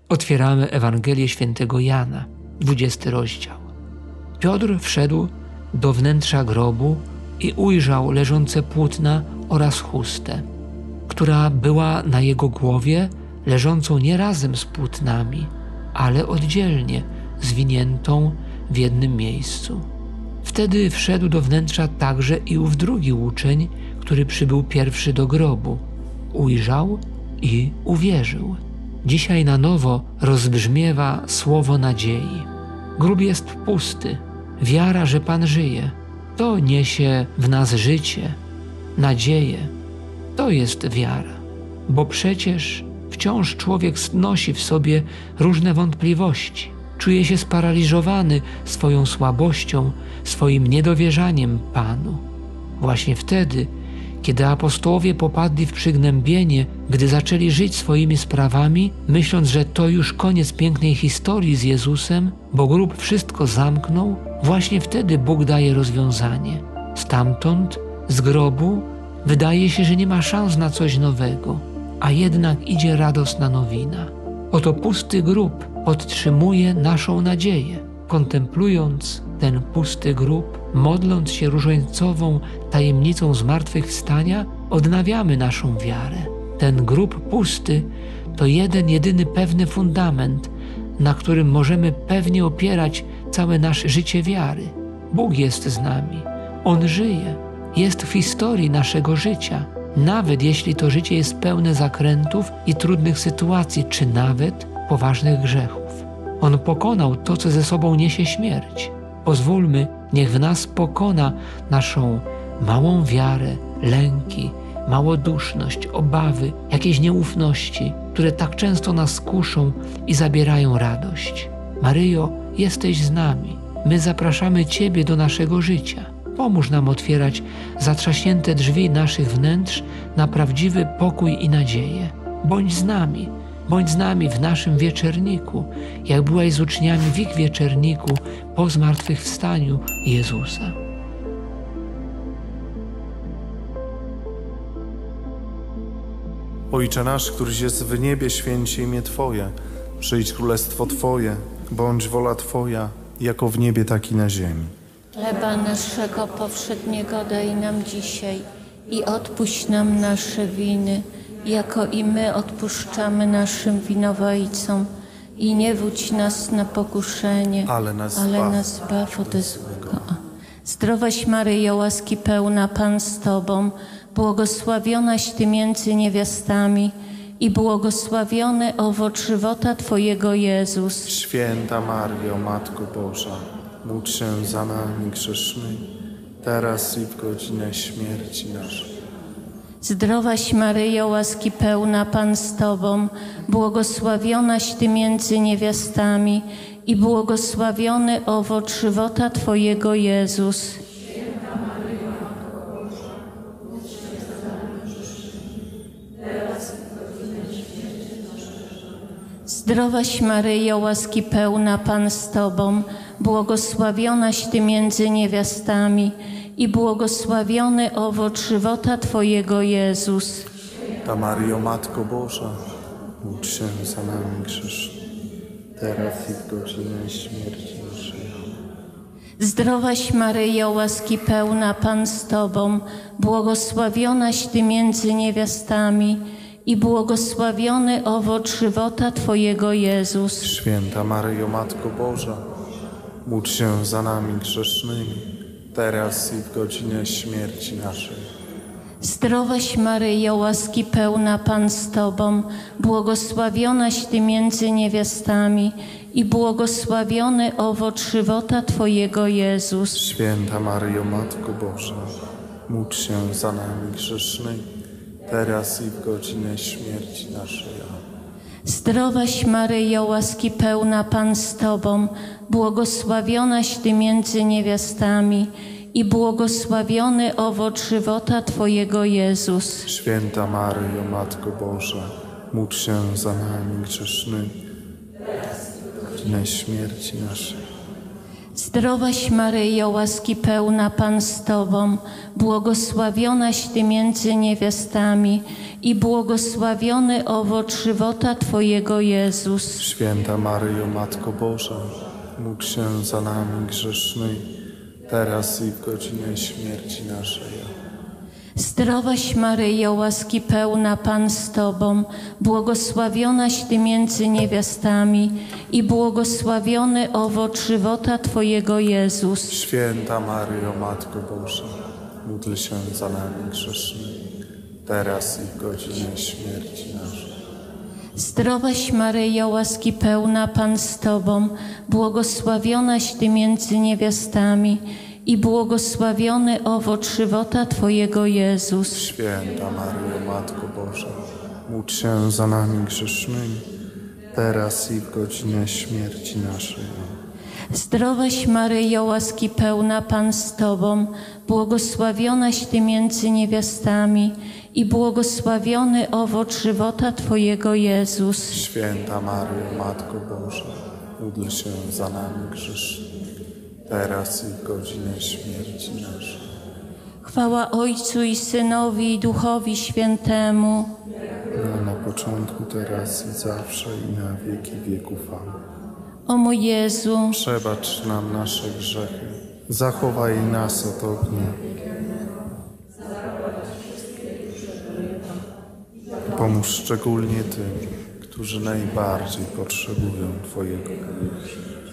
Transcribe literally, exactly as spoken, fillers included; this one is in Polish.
Otwieramy Ewangelię świętego Jana, dwudziesty rozdział. Piotr wszedł do wnętrza grobu i ujrzał leżące płótna oraz chustę, która była na jego głowie, leżącą nie razem z płótnami, ale oddzielnie, zwiniętą w jednym miejscu. Wtedy wszedł do wnętrza także i ów drugi uczeń, który przybył pierwszy do grobu. Ujrzał i uwierzył. Dzisiaj na nowo rozbrzmiewa słowo nadziei. Grób jest pusty. Wiara, że Pan żyje. To niesie w nas życie, nadzieję. To jest wiara. Bo przecież wciąż człowiek nosi w sobie różne wątpliwości. Czuje się sparaliżowany swoją słabością, swoim niedowierzaniem Panu. Właśnie wtedy, kiedy apostołowie popadli w przygnębienie, gdy zaczęli żyć swoimi sprawami, myśląc, że to już koniec pięknej historii z Jezusem, bo grób wszystko zamknął, właśnie wtedy Bóg daje rozwiązanie. Stamtąd, z grobu, wydaje się, że nie ma szans na coś nowego, a jednak idzie radosna nowina. Oto pusty grób podtrzymuje naszą nadzieję. Kontemplując ten pusty grób, modląc się różańcową tajemnicą zmartwychwstania, odnawiamy naszą wiarę. Ten grób pusty to jeden, jedyny pewny fundament, na którym możemy pewnie opierać całe nasze życie wiary. Bóg jest z nami. On żyje. Jest w historii naszego życia. Nawet jeśli to życie jest pełne zakrętów i trudnych sytuacji, czy nawet poważnych grzechów. On pokonał to, co ze sobą niesie śmierć. Pozwólmy, niech w nas pokona naszą małą wiarę, lęki, małoduszność, obawy, jakieś nieufności, które tak często nas kuszą i zabierają radość. Maryjo, jesteś z nami. My zapraszamy Ciebie do naszego życia. Pomóż nam otwierać zatrzaśnięte drzwi naszych wnętrz na prawdziwy pokój i nadzieję. Bądź z nami. Bądź z nami w naszym wieczerniku, jak byłaś z uczniami w ich wieczerniku po zmartwychwstaniu Jezusa. Ojcze nasz, któryś jest w niebie, święć się imię Twoje. Przyjdź królestwo Twoje, bądź wola Twoja, jako w niebie, tak i na ziemi. Chleba naszego powszedniego daj nam dzisiaj i odpuść nam nasze winy, jako i my odpuszczamy naszym winowajcom. I nie wódź nas na pokuszenie, ale nas, ale zbaw. nas zbaw ode złego. Zdrowaś Maryjo, łaski pełna, Pan z Tobą, błogosławionaś Ty między niewiastami i błogosławiony owoc żywota Twojego Jezus. Święta Maryjo, Matko Boża, módl się za nami grzesznymi, teraz i w godzinę śmierci naszej. Zdrowaś Maryjo, łaski pełna, Pan z Tobą, błogosławionaś Ty między niewiastami i błogosławiony owoc żywota Twojego Jezus. Święta Maryjo, Matko Boża, módl się za nami grzesznymi, teraz i w godzinę śmierci naszej. Zdrowaś Maryjo, łaski pełna, Pan z Tobą, błogosławionaś Ty między niewiastami i błogosławiony owoc żywota Twojego Jezus. Ta Maryjo, Matko Boża, módl się za nami grzesznymi, teraz i w godzinę śmierci naszej. Zdrowaś Maryjo, łaski pełna, Pan z Tobą, błogosławionaś Ty między niewiastami i błogosławiony owoc żywota Twojego Jezus. Święta Maryjo, Matko Boża, módl się za nami grzesznymi, teraz i w godzinę śmierci naszej. Zdrowaś Maryjo, łaski pełna, Pan z Tobą, błogosławionaś Ty między niewiastami i błogosławiony owoc żywota Twojego Jezus. Święta Maryjo, Matko Boża, módl się za nami grzesznymi, teraz i w godzinę śmierci naszej. Zdrowaś Maryjo, łaski pełna, Pan z Tobą, błogosławionaś Ty między niewiastami i błogosławiony owoc żywota Twojego Jezus. Święta Maryjo, Matko Boża, módl się za nami grzesznymi, teraz i w godzinę śmierci naszej. Zdrowaś Maryjo, łaski pełna, Pan z Tobą, błogosławionaś Ty między niewiastami i błogosławiony owoc żywota Twojego, Jezus. Święta Maryjo, Matko Boża, módl się za nami grzesznymi, teraz i w godzinę śmierci naszej. Zdrowaś Maryjo, łaski pełna, Pan z Tobą, błogosławionaś Ty między niewiastami i błogosławiony owoc żywota Twojego, Jezus. Święta Maryjo, Matko Boża, módl się za nami grzesznymi, teraz i w godzinę śmierci naszej. Zdrowaś Maryjo, łaski pełna, Pan z Tobą, błogosławionaś Ty między niewiastami i błogosławiony owoc żywota Twojego, Jezus. Święta Maryjo, Matko Boża, módl się za nami grzesznymi, teraz i w godzinę śmierci naszej. Zdrowaś Maryjo, łaski pełna, Pan z Tobą, błogosławionaś Ty między niewiastami i błogosławiony owoc żywota Twojego, Jezus. Święta Maryjo, Matko Boża, módl się za nami grzesznymi, teraz i w godzinę śmierci naszej. Chwała Ojcu i Synowi i Duchowi Świętemu. No, na początku, teraz i zawsze i na wieki wieków. Amen. O mój Jezu, Przebacz nam nasze grzechy, zachowaj nas od ognia. Pomóż szczególnie tym, którzy najbardziej potrzebują Twojego miłosierdzia.